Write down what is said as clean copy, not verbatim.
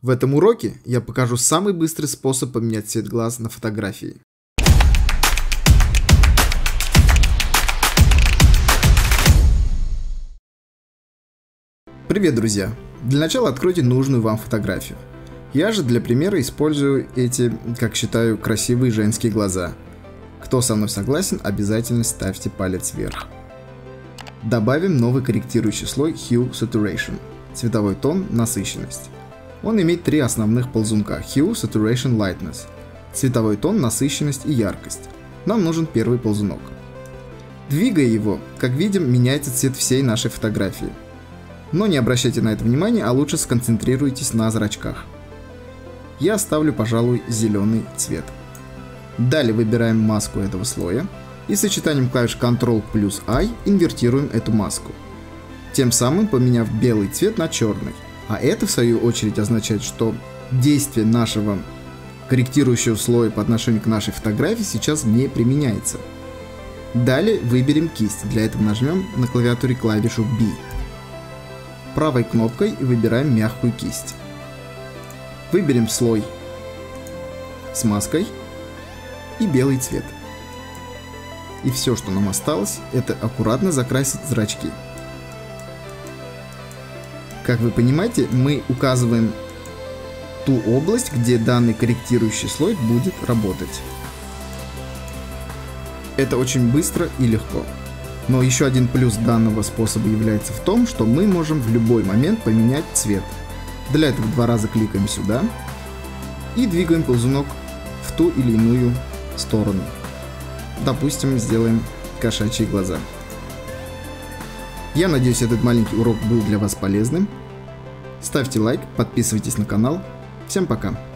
В этом уроке я покажу самый быстрый способ поменять цвет глаз на фотографии. Привет, друзья! Для начала откройте нужную вам фотографию. Я же для примера использую эти, как считаю, красивые женские глаза. Кто со мной согласен, обязательно ставьте палец вверх. Добавим новый корректирующий слой Hue Saturation. Цветовой тон, насыщенность. Он имеет три основных ползунка: Hue, Saturation, Lightness. Цветовой тон, насыщенность и яркость. Нам нужен первый ползунок. Двигая его, как видим, меняется цвет всей нашей фотографии. Но не обращайте на это внимания, а лучше сконцентрируйтесь на зрачках. Я оставлю, пожалуй, зеленый цвет. Далее выбираем маску этого слоя и сочетанием клавиш Ctrl плюс I инвертируем эту маску, тем самым поменяв белый цвет на черный. А это в свою очередь означает, что действие нашего корректирующего слоя по отношению к нашей фотографии сейчас не применяется. Далее выберем кисть, для этого нажмем на клавиатуре клавишу B. Правой кнопкой выбираем мягкую кисть. Выберем слой с маской и белый цвет. И все, что нам осталось, это аккуратно закрасить зрачки. Как вы понимаете, мы указываем ту область, где данный корректирующий слой будет работать. Это очень быстро и легко. Но еще один плюс данного способа является в том, что мы можем в любой момент поменять цвет. Для этого два раза кликаем сюда и двигаем ползунок в ту или иную сторону. Допустим, сделаем кошачьи глаза. Я надеюсь, этот маленький урок был для вас полезным. Ставьте лайк, подписывайтесь на канал. Всем пока!